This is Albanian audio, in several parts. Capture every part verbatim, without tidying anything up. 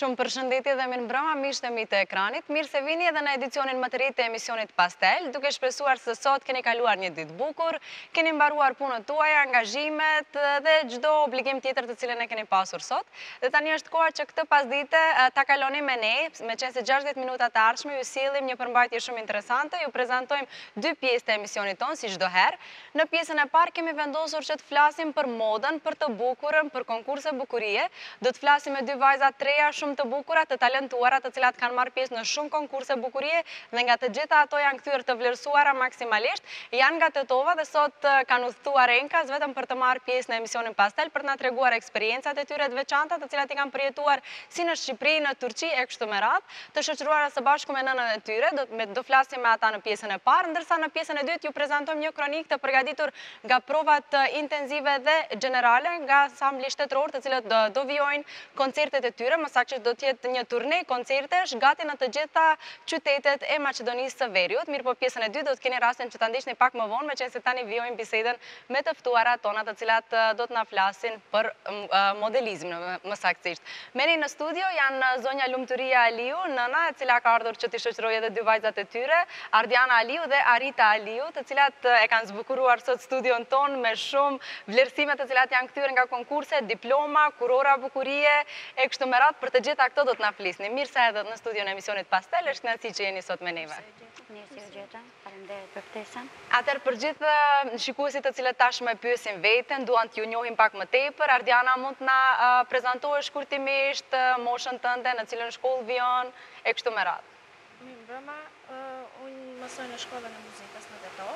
Shumë përshëndetje dhe mirë mbrëma, miqtë e mi të ekranit. Mirë se vini edhe në edicionin më të ri të emisionit Pastel, duke shpresuar se sot keni kaluar një ditë bukur, keni mbaruar punët tuaja, angazhimet dhe çdo obligim tjetër të cilën e keni pasur sot. Dhe tani është koha që këtë pasdite ta kaloni me ne, me qenë se gjashtëdhjetë minuta të ardhshme ju sillim një përmbajtje shumë interesante, ju prezantojmë dy pjesë të emisionit tonë si çdo herë. Në pjesën e parë kemi vendosur që të flasim për modën, për të bukurën, për konkurse bukurie. Do të flasim me dy vajza treja shumë të bukura, të talentuara, të cilat kanë marrë pjesë në shumë konkurse bukurie dhe nga të gjitha ato janë kthyer të vlerësuara maksimalisht. Janë nga Tetova dhe sot kanë udhëtuar Enkas vetëm për të marrë pjesë në emisionin Pastel për të na treguar eksperiencat e tyre të veçanta, të cilat i kanë përjetuar si në Shqipëri, në Turqi e kështu me radhë, të shoqëruara së bashku me nënën e tyre. Do me do flasim me ata në pjesën e parë, ndërsa në pjesën e dytë ju prezantojmë një kronikë të përgatitur nga provat intenzive dhe gjenerale nga ansambli shtetëror, të cilët do, do vijojnë koncertet e tyre, më saktë do të jetë një turne koncertesh gati në të gjitha qytetet e Maqedonisë së Veriut. Mirë po pjesën e dytë do të keni rastin që ta ndiqni pak më vonë, meqense tani vijojmë bisedën me të ftuarat tona, të cilat do të na flasin për modelizmin më saktësisht. Me ne në studio janë zonja Lumturia Aliu, nëna e cila ka ardhur që t'i shoqërojë edhe dy vajzat e tyre, Ardiana Aliu dhe Arita Aliu, të cilat e kanë zbukuruar sot studion ton me shumë vlerësime të cilat janë kthyer nga konkurse, diploma, kurora bukurie e kështu me radhë. Për të gjitha këto do të na flisni. Mirë se erdhët në studion e emisionit Pastel, është kënaqësi që jeni sot me neve. Mirë se u gjeta, faleminderit për ftesën. Atëherë për gjithë shikuesit të cilët tashmë e pyesin veten, duan t'ju njohin pak më tepër. Ardiana, mund të na uh, prezantohesh shkurtimisht uh, moshën tënde, në cilën shkollë vijon e kështu me radhë. Mirë mbrëma, uh, unë mësoj në shkollën e muzikës në Tetovë.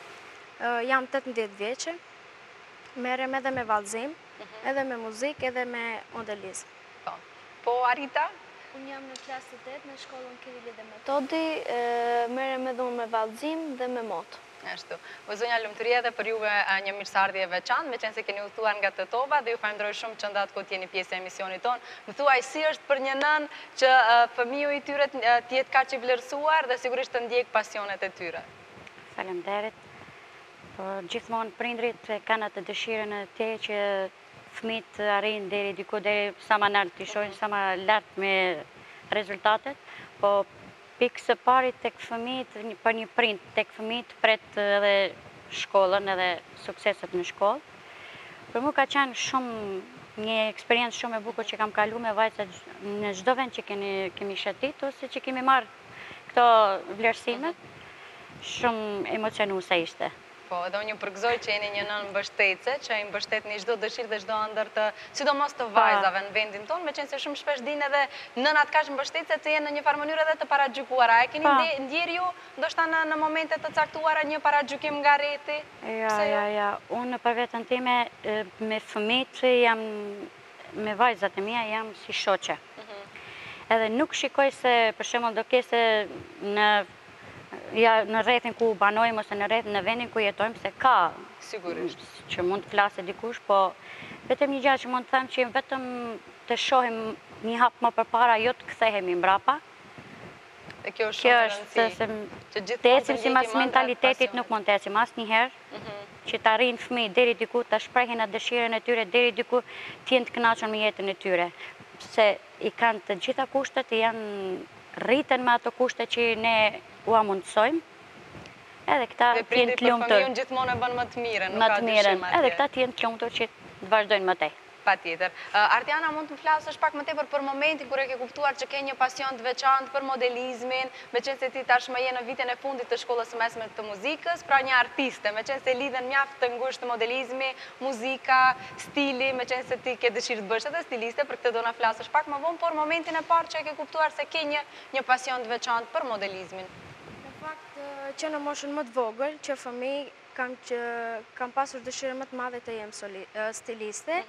Uh, jam tetëmbëdhjetë vjeçe, merrem edhe me vallëzim, edhe me muzikë, edhe me modelizëm. Po, po Arita? Unë jam në klasë të tetë në shkollën Kirili dhe Metodi, merrem edhe unë me vallëzim dhe me motë. Ashtu. Po zonja Lumturia, dhe për juve një mirësardhje e veçantë, meqense keni udhëtuar nga Tetova dhe ju falenderoj shumë që ndat kur jeni pjesë e emisionit tonë. Më thuaj si është për një nën që fëmiu i tyre të jetë kaq i vlerësuar dhe sigurisht të ndjek pasionet e tyre. Faleminderit. Po gjithmonë prindrit kanë atë dëshirën e tyre që fëmijët arrin deri diku, deri sa më lart të shohin, sa më lart me rezultatet, po pikë së pari tek fëmijët, për një prind tek fëmijët pret edhe shkollën, edhe sukseset në shkollë. Për mua ka qenë shumë një eksperiencë shumë e bukur që kam kaluar me vajzat në çdo vend që kemi kemi shëtit ose që kemi marrë këto vlerësime. Shumë emocionuese ishte. Po, edhe unë ju përgëzoj që jeni një nënë mbështetëse, që i mbështetni çdo dëshirë dhe çdo ëndër të, sidomos të vajzave në vendin tonë, meqense shumë shpesh dinë edhe nënat kaq mbështetëse të jenë në një farë mënyrë edhe të paragjykuara. A e keni ndjer ju ndoshta në në momente të caktuara një paragjykim nga rreti? Ja, ja, ja. Unë për veten time me fëmijët jam, me vajzat e mia jam si shoqe. Edhe nuk shikoj se për shembull do kese në ja në rrethin ku banojmë ose në rrethin në vendin ku jetojmë, se ka sigurisht që mund të flasë dikush, po vetëm një gjë që mund të them që vetëm të shohim një hap më përpara, jo të kthehemi mbrapa. Dhe kjo është shumë e rëndësishme. Të ecim sipas mentalitetit nuk mund të ecim asnjëherë, që të arrijnë fëmijët deri diku, ta shprehin atë dëshirën e tyre deri diku, të jenë të kënaqur me jetën e tyre, se i kanë të gjitha kushtet, janë rriten me ato kushte që ne ua mundësojmë, edhe këta të jenë të lumtur. Dhe prindrit për fëmijën gjithmonë e bën më të mirën, nuk ka dyshim atje. Edhe këta të jenë të lumtur që të vazhdojnë më tej. Patjetër. Ardiana, mund të më flasësh pak më tepër për momentin kur e ke kuptuar që ke një pasion të veçantë për modelizmin, meqense ti tashmë je në vitin e fundit të shkollës së mesme të muzikës, pra një artiste, meqense lidhen mjaft të ngushtë modelizmi, muzika, stili, meqense ti ke dëshirë të bësh edhe stiliste, për këtë do na flasësh pak më vonë, por momentin e parë që e ke kuptuar se ke një një pasion të veçantë për modelizmin. Në fakt që në moshën më të vogël, që fëmijë kam që kam pasur dëshirën më të madhe të jem stiliste.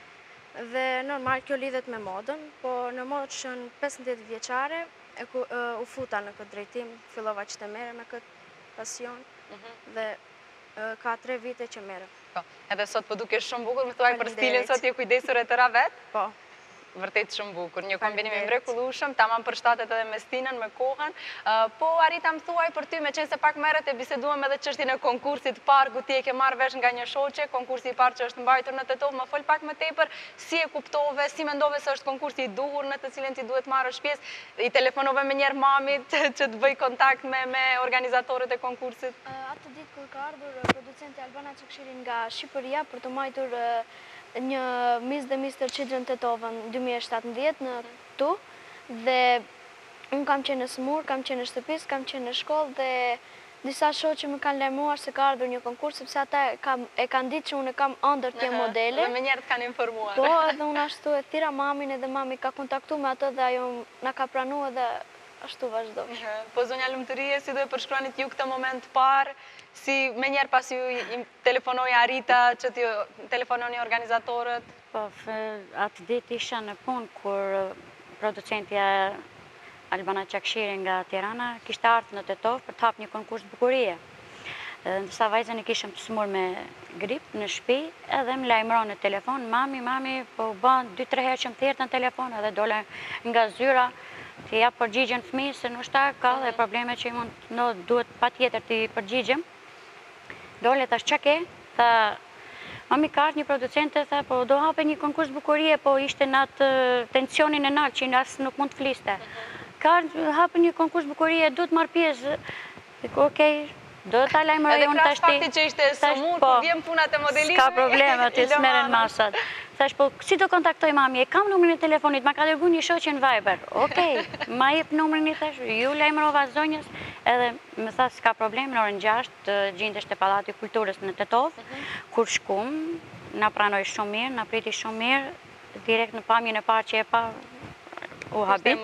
Dhe normal kjo lidhet me modën, po në moshën pesëmbëdhjetë vjeçare u futa në këtë drejtim, fillova që të merrem me këtë pasion dhe ka tre vite që merrem. Po, edhe sot po dukesh shumë bukur, më thuaj për stilin sot je kujdesur e tëra vet? Po. Vërtet shumë bukur, një kombinim i Faleminderit. mrekullueshëm, tamam përshtatet edhe me stinën, me kohën. Uh, po arrita më thuaj për ty, me qenë se pak merret e biseduam edhe çështjen e konkursit parë, ku ti e ke marrë vesh nga një shoqe, konkursi i parë që është mbajtur në Tetov, më fol pak më tepër, si e kuptove, si mendove se është konkursi i duhur në të cilin ti duhet marrësh pjesë, i telefonove me njerë mamit që të bëj kontakt me, me organizatorët e konkursit? Atë ditë kur ka ardhur producenti Albana Çakshirin nga Shqipëria për të majtur një Miss dhe mister Children Tetovën dy mijë e shtatëmbëdhjetë në tu, dhe unë kam qenë në smur, kam qenë në shtëpis, kam qenë në shkollë, dhe disa shoqe më kanë lajmëruar se ka ardhur një konkurs, sepse ata e kanë ditë që unë kam ëndër të jem modele. Dhe me njerë të kanë informuar. Po, edhe unë ashtu e thira mamin, edhe mami ka kontaktu me atë dhe ajo na ka pranu, edhe ashtu vazhdo. Po zonja Lumtërie, si do e përshkruanit ju këtë moment parë, si me njerë pas ju i telefonoj Arita, që t'ju telefononi organizatorët? Po, atë ditë isha në punë kur producentja Albana Çakshiri nga Tirana kishte ardhur në Tetov për të hapur një konkurs bukurie. Ndërsa vajzën e kishëm të smur me grip në shtëpi, edhe më lajmëron në telefon, mami, mami, po u bën dy tre herë që më thirrën në telefon, edhe dole nga zyra, të jap përgjigjen fëmijës se ndoshta ka dhe probleme që i mund në duhet patjetër të përgjigjem. Dole tash çka ke? Tha, mami ka një producente, tha, po do hape një konkurs bukurie, po ishte në atë tensionin e nalt që as nuk mund të fliste. Ka hape një konkurs bukurie, duhet marr pjesë. Okej, do ta lajmëroj unë tash ti. Edhe krahas faktit që ishte sëmur, kur vjen punat e modelizmit. Ka probleme, aty smeren masat. Thash, po si do kontaktoj mami? E kam numrin e telefonit, ma ka dërguar një shoqe në Viber. Okej, ma jep numrin i thash, ju lajmërova zonjës, edhe më tha s'ka problem, në orën gjashtë gjendesh te Pallati i Kulturës në Tetov, kur shkum, na pranoi shumë mirë, na priti shumë mirë, direkt në pamjen e parë që e pa u habit.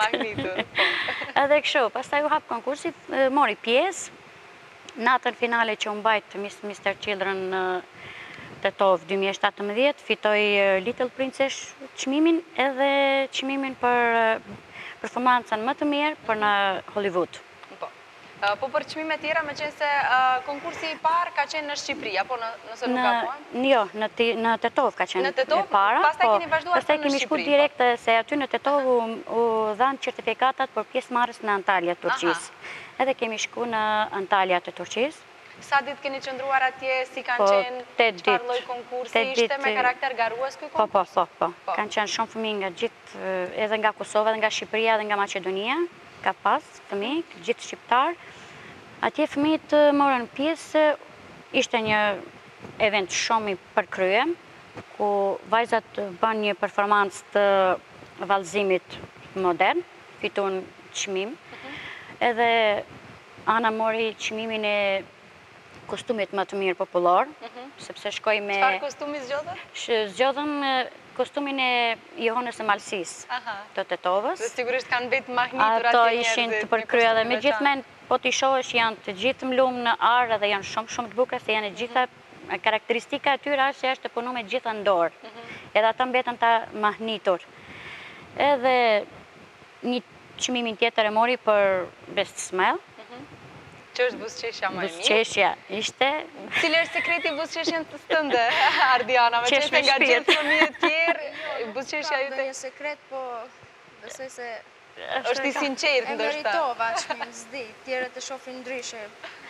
Edhe kështu, pastaj u hap konkursi, mori pjesë. Natën finale që u mbajt mister Children në Tetov dy mijë e shtatëmbëdhjetë, fitoi Little Princess çmimin edhe çmimin për performancën më të mirë për në Hollywood. Po. Po për çmime tjera, me qenë se konkursi i parë ka qenë në Shqipëri, apo nëse nuk gabojmë? Jo, në Tetov ka qenë e para. Pastaj keni vazhduar për në Shqipëri. Pastaj kemi shkuar direkt se aty në Tetov u dhanë certifikatat për pjesëmarrës në Antalya, Turqisë. Edhe kemi shku në Antalya të Turqisë. Sa ditë keni qëndruar atje, si kanë qenë, çfarë lloj konkursi ishte, me karakter garues ky konkurs? Po, po, po, po. Kanë qenë shumë fëmijë nga gjithë, edhe nga Kosova, edhe nga Shqipëria, edhe nga Maqedonia, ka pas fëmijë, gjithë shqiptar. Atje fëmijët morën pjesë, ishte një event shumë i përkryer, ku vajzat bën një performancë të vallëzimit modern, fituan çmim. Edhe Ana mori çmimin e kostumit më të mirë popullor, sepse shkoj me... Çfarë kostumi zgjodhën? Zgjodhëm kostumin e Johonës së Malësisë të Tetovës. Dhe sigurisht kanë betë mahnitur ato ishin të përkryer dhe me gjithmen, po t'i shohësh janë të gjithë mlumë në arë dhe janë shumë shumë të bukura, se janë e gjitha karakteristika e tyre është që është të punu me gjitha në dorë. Edhe ata mbetën ta mahnitur. Edhe një çmimin tjetër e mori për Best Smile. Që është buzëqeshja më e mirë? Buzëqeshja ishte... Cili është sekreti buzëqeshjen të stënde, Ardiana? Me qeshme nga gjithë fëmijët tjerë, buzëqeshja ju të... Ka një sekret, po besoj se... është i sinqert, e ndoshta. meritova, çmimin, s'di. Tjerët e shohin ndryshe.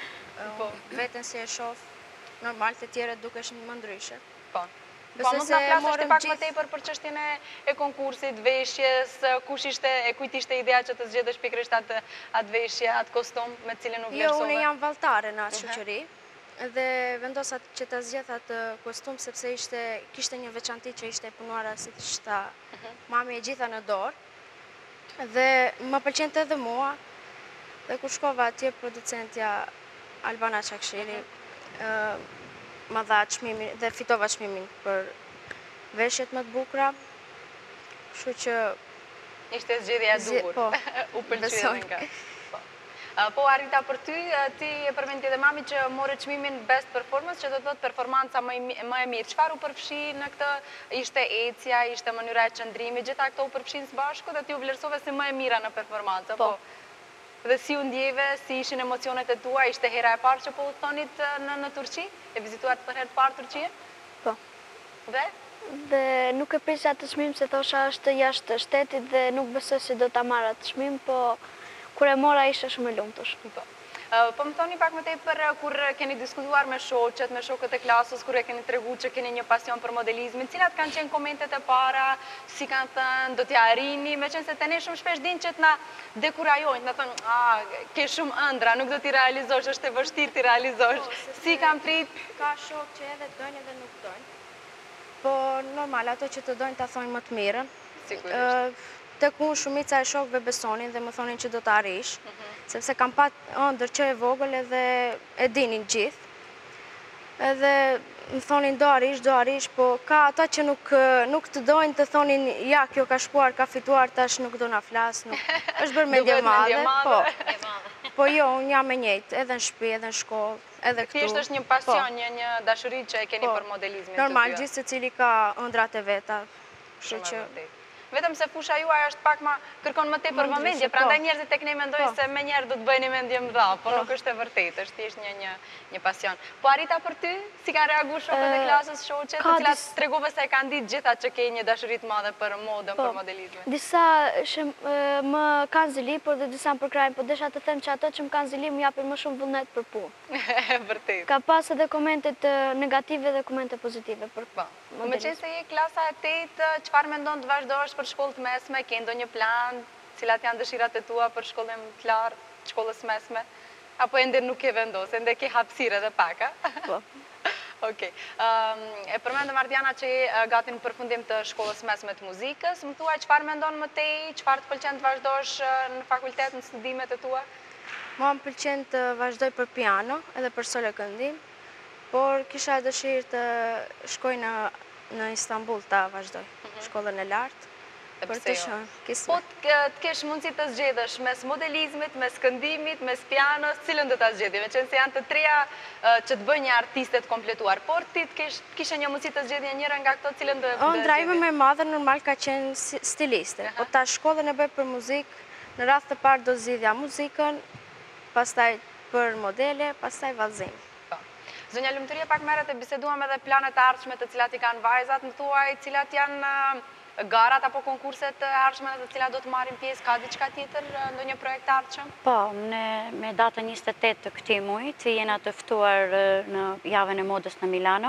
Veten si e shoh, normal të tjerët dukeshin më ndryshe. Po. Po mund të na flasësh pak më tepër për çështjen e konkursit, veshjes, kush ishte, e kujt ishte ideja që të zgjedhësh pikërisht atë atë veshje, atë kostum me cilën u vlerësove? Jo, unë jam valltare në atë shoqëri dhe vendosa që ta zgjedh atë kostum sepse ishte kishte një veçanti që ishte e punuar siç tha mami e gjitha në dorë. Dhe më pëlqente edhe mua. Dhe kur shkova atje, producentja Albana Çakshiri ma dha çmimin dhe fitova çmimin për veshjet më të bukura. Kështu që ishte zgjedhja e duhur. Po, u pëlqyer nga. Po Arita, për ty, ti e përmendi edhe mami që more çmimin Best Performance, që do të thotë performanca më e mirë. Çfarë u përfshi në këtë? Ishte ecja, ishte mënyra e qëndrimit, gjitha këto u përfshin së bashku dhe ti u vlerësove si më e mira në performancë. Po. Dhe si u ndjeve, si ishin emocionet e tua, ishte hera e parë që po udhëtonit në Turqi? E vizituar për herë të parë Turqie? Po. Dhe? dhe nuk e prisja atë çmim se thosha është jashtë shtetit dhe nuk besoj se do ta marr atë çmim, po kur e mora isha shumë e lumtur. Po më thoni pak më tepër kur keni diskutuar me shoqet, me shokët e klasës, kur e keni treguar që keni një pasion për modelizmin, cilat kanë qenë komentet e para, si kanë thënë, do t'ja arrini, me qenë se të ne shumë shpesh din që t'na dekurajojnë, me thënë, a, ke shumë ëndra, nuk do t'i realizosh, është e vështirë t'i realizosh, si kanë prit? Ka shokë që edhe dojnë edhe nuk dojnë, po normal, ato që të dojnë t'a thonë më të mirën. Sigurisht. Tek unë shumica e shokëve besonin dhe më thonin që do të arish, sepse kam pat ëndër që e vogël edhe e dinin gjithë. Edhe më thonin do arish, do arish, po ka ata që nuk, nuk të dojnë të thonin ja, kjo ka shkuar, ka fituar, tash nuk do na flas, nuk. Është bërë mendje madhe, po. Po jo, unë jam e njëjtë, edhe në shtëpi, edhe në shkollë, edhe këtu. Thjesht është një pasion, një, një dashuri që e keni për modelizmin. Normal, gjithë secili ka ëndrat e veta. Kështu që vetëm se fusha juaj është pak ma kërkon më tepër vëmendje, prandaj njerëzit tek ne mendojnë se me njerë do të bëjnë mendje mëdha, po nuk është e vërtetë, është thjesht një një një pasion. Po arrita për ty, si kanë reaguar shokët e klasës, shoqet, të cilat tregove se e kanë ditë gjitha që ke një dashuri të madhe për modën, për modelizmin. Disa më kanë zili, por dhe disa më përkrajnë, po desha të them që ato që më kanë zili më japin më shumë vullnet për punë. Vërtet. Ka pas edhe komentet negative dhe komente pozitive për modelizmin. Me qenë se je klasa e tetë, çfarë mendon të vazhdosh për shkollë të mesme, ke ndonjë plan, cilat janë dëshirat e tua për shkollën të lartë, shkollës mesme, apo ende nuk ke vendosur, ende ke hapësirë edhe pak, a? Po. Okej. E përmendëm Ardiana që je gati në përfundim të shkollës mesme të muzikës, më thuaj çfarë mendon më tej, çfarë të pëlqen të vazhdosh në fakultet, në studimet e tua? Mua më pëlqen të vazhdoj për piano edhe për solo këndim, por kisha dëshirë të shkoj në në Istanbul ta vazhdoj, shkollën e lartë. Për të shënë, kisme. Po të kesh mundësi të zgjedhësh mes modelizmit, mes këndimit, mes pianos, cilën do të zgjedhje? Me qenë se janë të treja që të bëjnë një artiste të kompletuar, por ti të kishe një mundësi të zgjedhje njëra nga këto, cilën do të zgjedhje? Ëndra ime më e madhe normal ka qenë stiliste, po ta shkollën e bëj për muzikë, në radhë të parë do zgjidhja muzikën, pastaj për modele, pastaj vallëzim. Zonja Lumturia, pak merret e biseduam edhe planet e ardhshme të cilat i kanë vajzat, më thuaj cilat janë garat apo konkurset e ardhshme të cilat do të marrin pjesë, ka diçka tjetër, ndonjë projekt të ardhshëm? Po, me datën njëzet e tetë të këtij muaji, që jena të ftuar në javën e modës në Milano.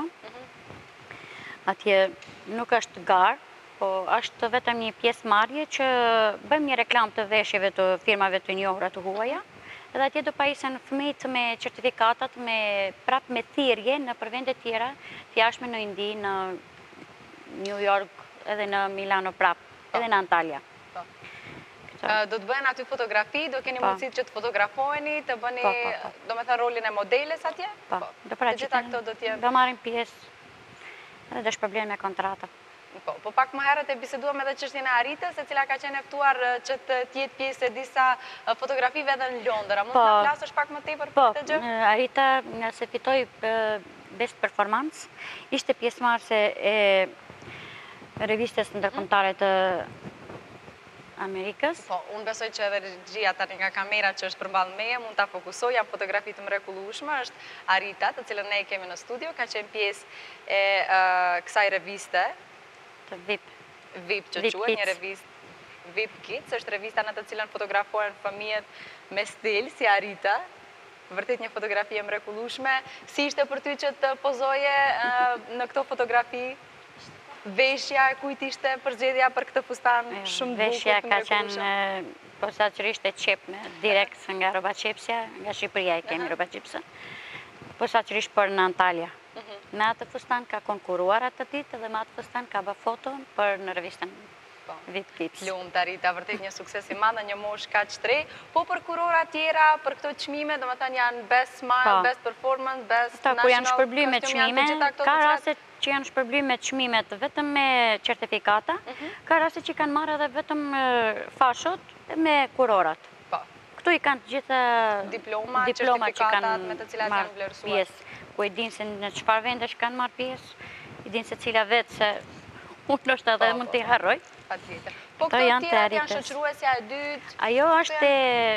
Atje nuk është garë, po është vetëm një pjesëmarrje që bëjmë një reklam të veshjeve të firmave të njohura të huaja. Edhe atje do pajisen fëmijët me certifikatat, me prap me thirrje në për vende tjera, të jashtme në Indi, në New York, edhe në Milano prap, edhe në Antalya. Do të bëhen aty fotografi, do keni mundësit që të fotografoheni, të bëni, do me thënë, rolin e modeles atje? Po, do praqitin, do marrin pjesë, edhe do shpërblen me kontrata. Po pak më herët e biseduam edhe çështjen e Aritës, e cila ka qenë e ftuar që të jetë pjesë e disa fotografive edhe në Londër. A mund të na flasësh pak më tepër për këtë gjë? Po, Arita, nga se fitoi Best Performance, ishte pjesëmarrëse e revistës ndërkombëtare të Amerikës. Po, unë besoj që edhe regjia tani nga kamera që është përballë meje mund ta fokusoj, janë fotografi të mrekullueshme, është Arita, të cilën ne kemi në studio, ka qenë pjesë e kësaj reviste. Të V I P. V I P që quhet, një revistë V I P Kids, është revista në të cilën fotografohen fëmijët me stil, si Arita. Vërtet një fotografi e mrekullueshme. Si ishte për ty që të pozoje në këto fotografi? Veshja, kujt ishte përzgjedhja për këtë fustan shumë bukur Veshja ka qenë posaçërisht e qepme, direkt nga Roba Qepsja, nga Shqipëria e kemi Roba Qepsja. Posaçërisht për në Antalya. Me atë fustan ka konkuruar atë ditë dhe me atë fustan ka bë foto për në revistën V I P Kids. Lumt Arita, vërtet një sukses i madh, një moshë kaq të re, po për kurora tjera, për këto çmime, domethënë janë Best Smile, Best Performance, Best National. Kur janë shpërblyme me çmime, ka raste që janë shpërblyme me çmimet vetëm me certifikata, ka raste që kanë marrë edhe vetëm fashot me kurorat. Këtu i kanë të gjitha diploma, certifikatat me të cilat janë vlerësuar. Ku e dinë se në çfarë vendesh kanë marrë pjesë, i dinë se cila vetë se unë është edhe mund t'i harroj. Patjetër. Po këto tjerat janë shoqëruesja e dytë? Ajo është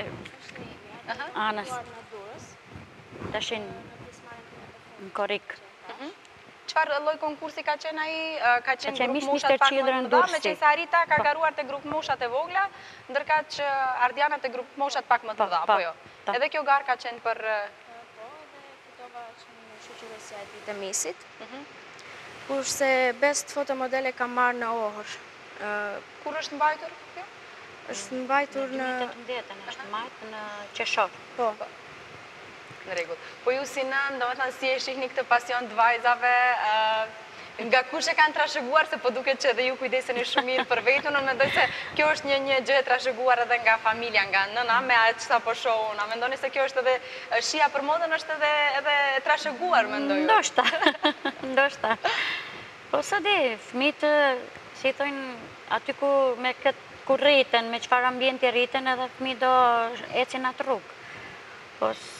e anës. Tashin në Korrik. Qëfar lloj konkursi ka qenë ai? Ka qenë qenë grup Miss moshat Mister pak më Children të mëdha, me Durrësi. qenë se Arita ka Po. garuar te grup moshat e vogla, ndërka që Ardiana te grup moshat pak më të Po, mëdha, po, po jo. po. Edhe kjo garë ka qenë për... Po, dhe fitova që në shoqëresia e ditë e misit, Mhm. kurse best fotomodele kam marrë në Ohër. Ë, Kur është mbajtur kjo? është mbajtur Në në... dy mijë e tetëmbëdhjetë është majtë në qeshor. Po, Në rregull. Po ju si nën, domethënë si e shihni këtë pasion të vajzave, ë, nga kush e kanë trashëguar, se po duket që edhe ju kujdeseni shumë mirë për vetën, unë mendoj se kjo është një një gjë e trashëguar edhe nga familja, nga nëna, me atë çfarë po shoh unë. A mendoni se kjo është edhe shija për modën është edhe edhe e trashëguar, mendoj unë? Ndoshta, ndoshta. Po sa di, fëmijët, si thonë, aty ku me këtë ku rriten, me çfarë ambienti rriten, edhe fëmijët do ecin atë rrugë. Po s-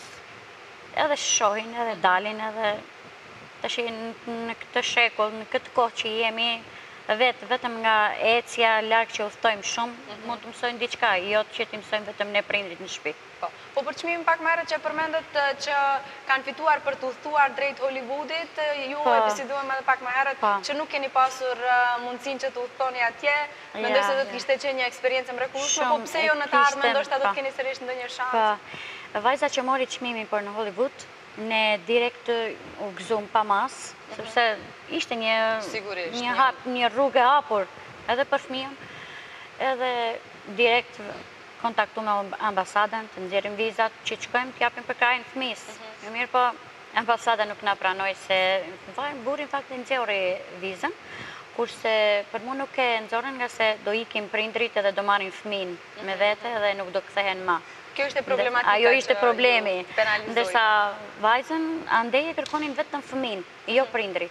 edhe shohin, edhe dalin, edhe tash në këtë shekull, në këtë kohë që jemi, vetë, vetëm nga ecja larg që udhtojmë shumë, mund të mësojnë diçka, jo që të mësojmë vetëm ne prindrit në shtëpi. Po, po për çmimin pak më herët që përmendët eh, që kanë fituar për të udhëtuar drejt Hollywoodit, eh, ju Po. e biseduam edhe pak më herët Po. që nuk keni pasur eh, mundësinë që të udhëtoni atje. Mendoj se Ja, do të ja. kishte qenë një eksperiencë e mrekullueshme, po Shumë pse e jo në të ardhmen, kishte, ndoshta do të po. keni sërish ndonjë shans. Po, vajza që mori çmimin për në Hollywood, ne direkt u gëzum pa mas, sepse ishte një, Sigurisht, një, një- hap, një rrugë e hapur edhe për fëmijën, edhe direkt kontaktu me ambasadën, të nxjerrim vizat, që të shkojmë të japim për krajin fëmijës. Më mirë po, ambasada nuk na pranoi se vajnë burin fakt e nxjerri vizën, kurse për mu nuk e nxorën nga se do ikim prindrit edhe do marrin fëmin me vete edhe nuk do kthehen ma. Kjo ishte problematika. Ajo ishte që problemi, ju penalizoi. ndërsa vajzën andej e kërkonin vetëm fëmin, jo prindrit.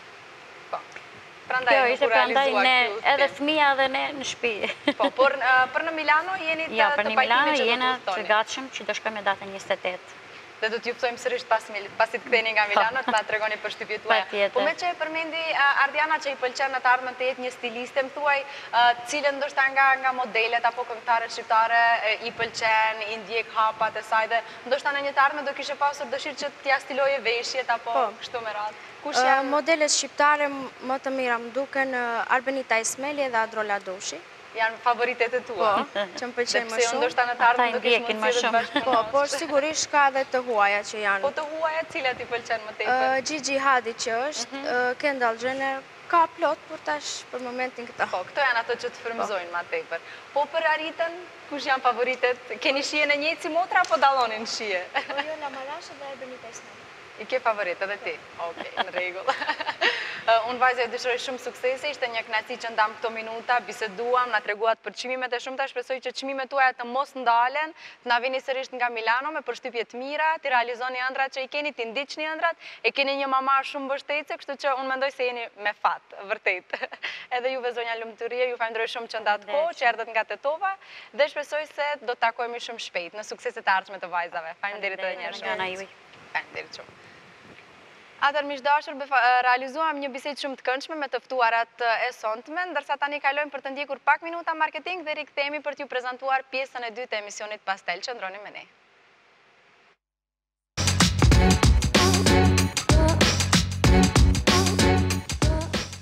Po. Prandaj Kjo nuk ishte u prandaj realizua ne, ky udhëtim. edhe fëmija edhe ne në shtëpi. Po, por eh, për në Milano jeni të, Ja, për të një pajtimit Milano që do të jena të udhëtoni. gatshëm që do shkojmë datën njëzet e tetë. Dhe do t'ju pësojmë sërish pas, Mil- pasi të ktheni nga Milano, të ma tregoni për shtypjet tuaja. Patjetër. Po me që e përmendi uh, Ardiana që i pëlqen në të ardhmen të jetë një stiliste, më thuaj uh, cilën ndoshta nga, nga modelet apo këngëtarët shqiptare uh, i pëlqen, i ndjek hapat e saj dhe ndoshta në një të ardhmen do kishe pasur dëshirë që t'ja stiloje veshjet apo Po. kështu me radhë. Kush Ë, janë, modelet shqiptare m- më të mira më duken ë, Arbenita Ismeli dhe Adrola Dushi. janë favoritet e Po, tua? që më Dhe pëlqejnë më pse jo shumë. ndoshta në të Ata ardhmen i do kish ndjekin më mundësi dhe të shumë. Po, bashkëpunosh. por sigurisht ka edhe të huaja që Po janë. të huaja, cilat i pëlqen më tepër? Ë, Gigi Hadid që është, ë, Kendall Jenner, ka plot për tash për momentin këta. Po, këto janë ato që të frymëzojnë ma tepër. Po për Aritën, kush janë favoritet? Keni shije në njëjtë si motra apo dallonin shije? Po jo La Malasha dhe Arbenita Ismeli. I ke favorit edhe ti? Okej, në rregull. Unë vajzë e dëshiroj shumë suksese, ishte një kënaqësi që ndam këto minuta, biseduam, na treguat për çmimet e shumta, shpresoj që çmimet tuaja të mos ndalen, të na vini sërish nga Milano me përshtypje të mira, të realizoni ëndrat që i keni, të ndiqni ëndrat, e keni një mama shumë mbështetëse, kështu që unë mendoj se jeni me fat, vërtet. Edhe juve zonja Lumturie, ju falenderoj shumë që ndat kohë, që erdhët nga Tetova dhe shpresoj se do të takohemi shumë shpejt në sukseset e ardhshme të vajzave. Faleminderit edhe një herë Nga ana shumë. juaj. Faleminderit shumë. Atër miqdashur, realizuam një bisedë shumë të këndshme me të ftuarat e sonshme, ndërsa tani kalojmë për të ndjekur pak minuta marketing dhe rikthehemi për t'ju prezantuar pjesën e dytë të emisionit Pastel. Qëndroni me ne.